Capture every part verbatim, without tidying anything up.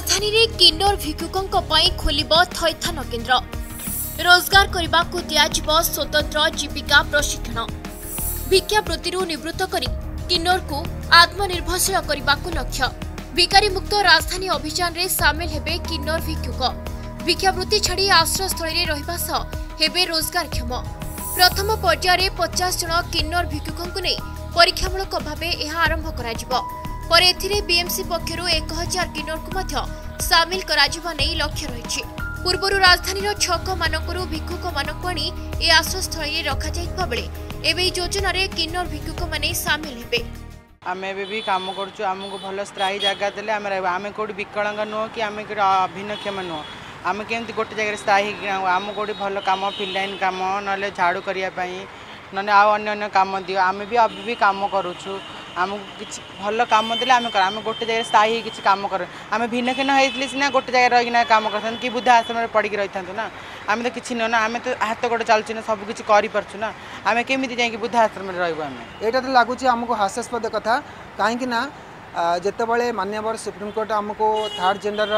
राजधानी रे किन्नर भिक्षुकों खोलिब थैथान केन्द्र रोजगार करने को दिज्व स्वतंत्र जीविका प्रशिक्षण भिक्षावृत्ति निवृत्त कर किन्नर को आत्मनिर्भरशील करने को लक्ष्य भिकारी मुक्त राजधानी अभियान रे सामिल हेबे किन्नर भिक्षुक भिक्षावृत्ति छाड़ी आश्रयस्थल में रहा हेबे रोजगारक्षम प्रथम पर्यायर पचास जन किन्नर भिक्षुकों नहीं परीक्षामूलक भाव यह आरंभ कर पर एथिरे बीएमसी पक्षरु एक हजार किन्नर को मध्य सामिल कराजिबा नै लक्ष्य रहिछि। पूर्वरु राजधानी छक मानकरु भिक्षुक मानक आनी ए आश्रयस्थल रे रखा जाइतबा बेले एबे योजना रे किन्नर भिक्षुक माने सामिल हेबे। आमे एबे भी काम करछु हमको भल स्थायी जगह देले आमे आमे कोडी विकलांग नो कि आमे कोडी अभिनक्षम नो आमे केमति गोटे जगह स्थायी आम कोडी भल काम फिलाइन काम नले झाड़ू करिया पई नने आ अन्य अन्य काम दियो आमे भी अभी भी काम करूछु आमको किसी भल कम देले आम कर गोटे जगह स्थायी किसी कम कर आम भिन्न खिन्न होती सीना गोटे जगह रहीकिना कम कर कि बुद्धा आश्रम में पड़ी रही था ना आम तो किसी ना आम तो हाथ गोटे चलुचे ना सब किसी कर ना आम केमी जाकि बुद्धा आश्रम में रही आम यहाँ तो लगुच आमको हास्यास्पद कथा कहीं जितेबाला माननीय सुप्रीमकोर्ट आमको थर्ड जेंडर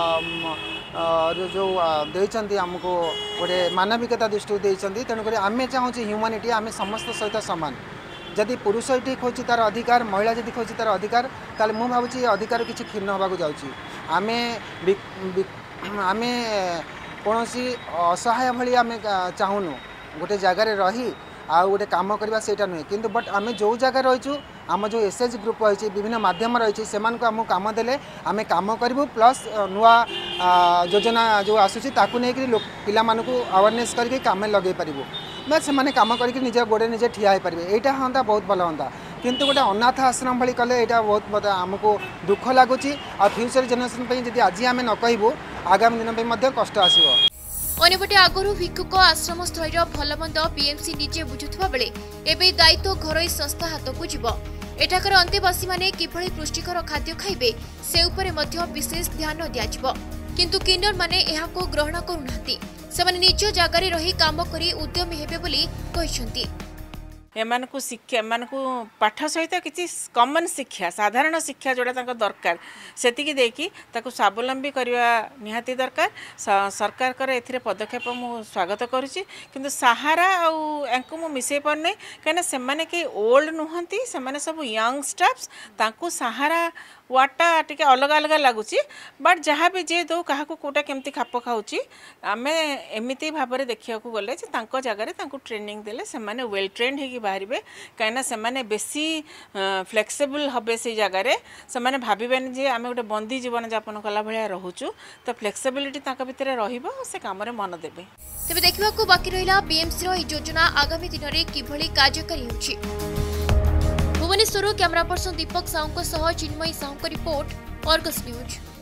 जो देती आमको गोटे मानविकता दृष्टि देती तेणुक आम चाहूँ ह्यूमानिटी आम समस्त सहित सामान जदि पुरुष ये खोजी तार अधिकार महिला जदि खोजी तार अधिकार ताले मु भावुची अधिकार किसी क्षीण होगा जाऊँगी आम आम कौन असहाय भाई आम चाहूनु गोटे जगार रही आ गोटे कम करवा सेटा नुहे किंतु बट आम जो जगह रहीचु आम जो एसएच ग्रुप रही विभिन्न माध्यम रही से आम कम देले आम कम करूँ प्लस नुआ योजना जो आसूसी ताकू नहीं पिला मानू अवेयरनेस करके कम लगे पारू मैं से कम करके निजे गोड़े निजे ठिया हो पारे यहाँ हाँ बहुत भल हाँ किंतु गोटे अनाथ आश्रम भाई कले यहाँ बहुत आमको दुख लगुच आ फ्यूचर जेनेरेशन जब आज आम न कहूँ आगामी दिन में कष्ट आसो अन्यपटे आगुरी भिक्षुक आश्रम स्थल भलमंद बीएमसी निजे बुझुवा बेले एवं दायित्व घरोई संस्था हाथ को जीव एठाकर अंतेवासी माने किभली पुष्टिकर खाद्य खाइबे से उपरे मध्य विशेष ध्यान दियाजिव किंतु किन्नर माने एहाको ग्रहण करुनाहांती सेमाने निज जगारे रही काम करी उद्यमी हेबे बोली कहिसंती। एमानकु शिक्षा एमानकु पाठ सहित किसी कमन शिक्षा साधारण शिक्षा जोड़ा तांको दरकार सेतिकी देकी ताकु स्वावलंबी करवा निहाती दरकार सरकार कर एथिरे पदक्षेप मु स्वागत करुची किंतु सहारा आउ एंको मु मिसै पर नै कने से माने के ओल्ड नुहंती से माने सब यंग स्टाफ्स तांको सहारा वाटा टिके अलग अलग लगुच बट जहाँ भी जे दो क्या कोटा केमती खाप खाऊँगी आम एमती भाव में देखा गले जगार ट्रेनिंग देले से माने वेल ट्रेंड हो बाहर कहीं से माने बेसी फ्लेक्सिबल हे से जगार से माने भावेनि जे आम गोटे बंदी जीवन यापन कला भाया रोचु तो फ्लेक्सिबिलिटी भितर से कम मन देवे तेज देखा बाकी रहा बीएमसी योजना आगामी दिन में किभली कार्यकारी होछि। Bhubaneswar camera person Deepak Sahu Chinmayee Sahu report Argus news.